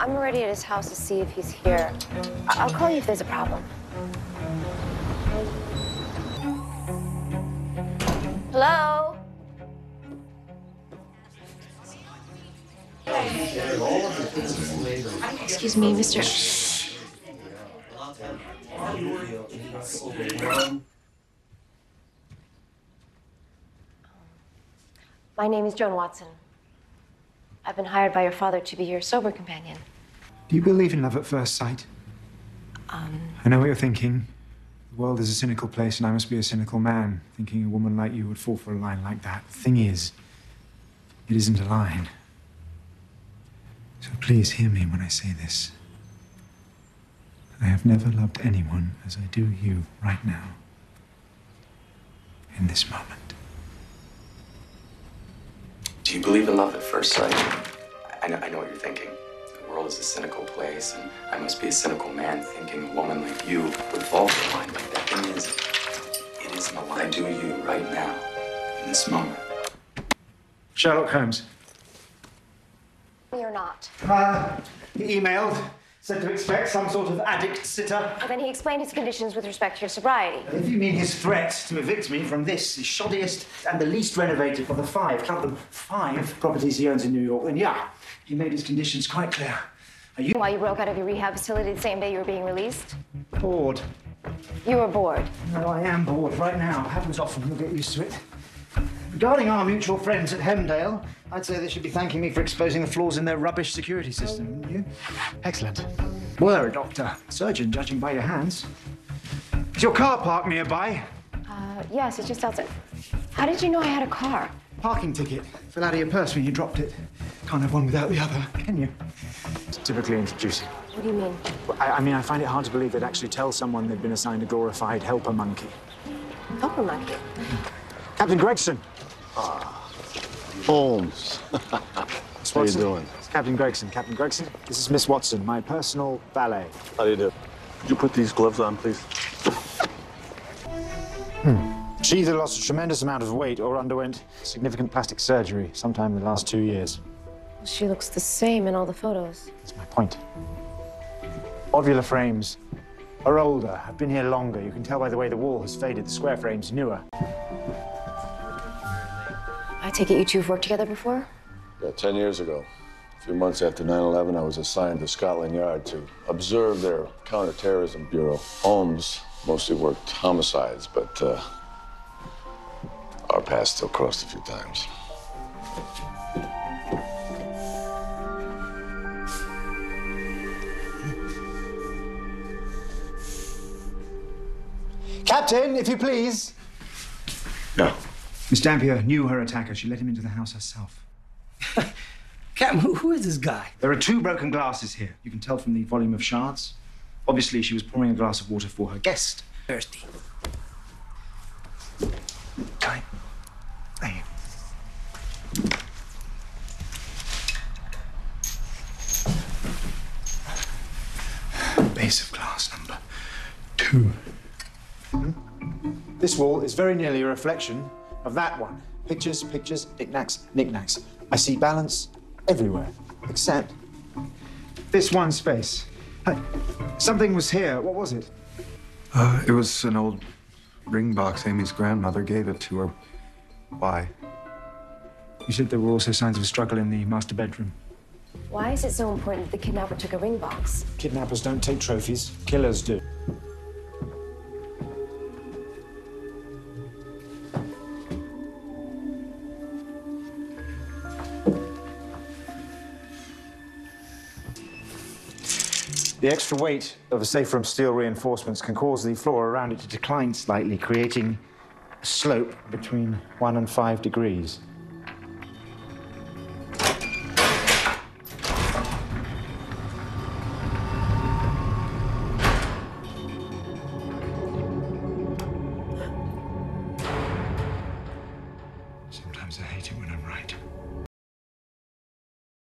I'm already at his house to see if he's here. I'll call you if there's a problem. Hello? Excuse me, Mr. My name is Joan Watson. I've been hired by your father to be your sober companion. Do you believe in love at first sight? I know what you're thinking. The world is a cynical place, and I must be a cynical man, thinking a woman like you would fall for a line like that. The thing is, it isn't a line. So please hear me when I say this. I have never loved anyone as I do you right now, in this moment. Do you believe in love at first sight? I know what you're thinking. The world is a cynical place, and I must be a cynical man thinking a woman like you would fall for a line like that. Thing is, it isn't a line. I do you right now, in this moment. Sherlock Holmes. You're not. He emailed, said to expect some sort of addict sitter. Well, then he explained his conditions with respect to your sobriety. If you mean his threat to evict me from this, the shoddiest and the least renovated of the count them, 5 properties he owns in New York, then yeah, he made his conditions quite clear. Are you... Why you broke out of your rehab facility the same day you were being released? Bored. You were bored. No, I am bored right now. Happens often, you'll get used to it. Regarding our mutual friends at Hemdale, I'd say they should be thanking me for exposing the flaws in their rubbish security system, wouldn't you? Excellent. Were a doctor, surgeon, judging by your hands. Is your car parked nearby? Yes, it's just outside. How did you know I had a car? Parking ticket. Fell out of your purse when you dropped it. Can't have one without the other, can you? It's typically introducing. What do you mean? I mean, I find it hard to believe they'd actually tell someone they'd been assigned a glorified helper monkey. Helper monkey? Captain Gregson. Holmes. How you doing? It's Captain Gregson. Captain Gregson, this is Miss Watson, my personal valet. How do you do? Could you put these gloves on, please? She either lost a tremendous amount of weight or underwent significant plastic surgery sometime in the last 2 years. Well, she looks the same in all the photos. That's my point. Ovular frames are older, have been here longer. You can tell by the way the wall has faded. The square frame's newer. I take it you two have worked together before? Yeah, 10 years ago. A few months after 9/11, I was assigned to Scotland Yard to observe their counterterrorism bureau. Holmes mostly worked homicides, but our paths still crossed a few times. Captain, if you please. No. Miss Dampier knew her attacker. She let him into the house herself. Captain, who is this guy? There are 2 broken glasses here. You can tell from the volume of shards. Obviously, she was pouring a glass of water for her guest. Thirsty. Time. There you. Base of glass number 2. This wall is very nearly a reflection of that one. Pictures, pictures, knickknacks, knickknacks. I see balance everywhere, except this one space. Hey, something was here. What was it? It was an old ring box. Amy's grandmother gave it to her. Why? You said there were also signs of a struggle in the master bedroom. Why is it so important that the kidnapper took a ring box? Kidnappers don't take trophies. Killers do. The extra weight of a safe room steel reinforcements can cause the floor around it to decline slightly, creating a slope between 1 and 5 degrees.